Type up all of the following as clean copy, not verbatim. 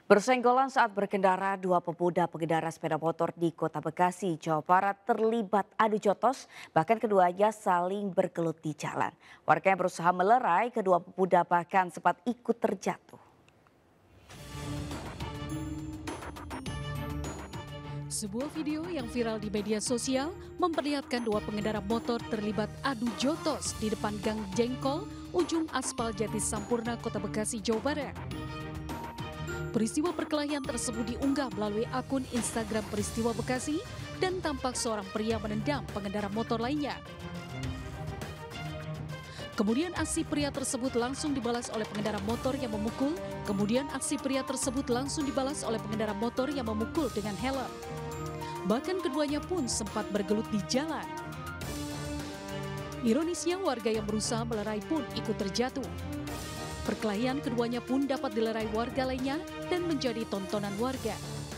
Bersenggolan saat berkendara, dua pemuda pengendara sepeda motor di Kota Bekasi, Jawa Barat terlibat adu jotos, bahkan keduanya saling bergelut di jalan. Warga yang berusaha melerai kedua pemuda bahkan sempat ikut terjatuh. Sebuah video yang viral di media sosial memperlihatkan dua pengendara motor terlibat adu jotos di depan Gang Jengkol, ujung aspal Jati Sampurna, Kota Bekasi, Jawa Barat. Peristiwa perkelahian tersebut diunggah melalui akun Instagram Peristiwa Bekasi dan tampak seorang pria menendang pengendara motor lainnya. Kemudian aksi pria tersebut langsung dibalas oleh pengendara motor yang memukul, dengan helm. Bahkan keduanya pun sempat bergelut di jalan. Ironisnya warga yang berusaha melerai pun ikut terjatuh. Perkelahian keduanya pun dapat dilerai warga lainnya dan menjadi tontonan warga.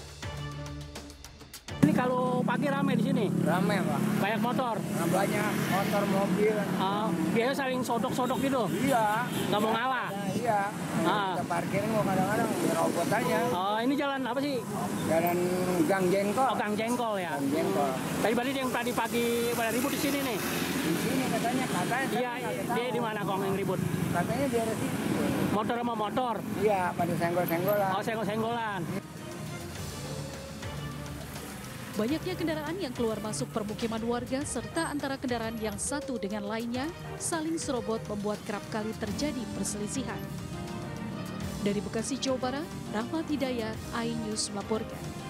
Ini kalau pagi ramai di sini? Ramai, Pak. Banyak motor? Banyak motor, mobil. Biasanya saling sodok-sodok gitu? Iya. Nggak mau ngalah? Iya. Kita parkirin kok kadang-kadang robot aja. Ini jalan apa sih? Jalan Gang Jengkol. Oh, Gang Jengkol ya? Gang Jengkol. Tadi yang tadi pagi pada ribut di sini nih? Di sini katanya. Iya, dia di mana kong yang ribut? Katanya di daerah sini. Motor sama motor? Iya, pada senggol-senggolan. Oh, senggol-senggolan. Banyaknya kendaraan yang keluar masuk permukiman warga serta antara kendaraan yang satu dengan lainnya saling serobot membuat kerap kali terjadi perselisihan. Dari Bekasi, Jawa Barat, Rahmat Hidayat, iNews melaporkan.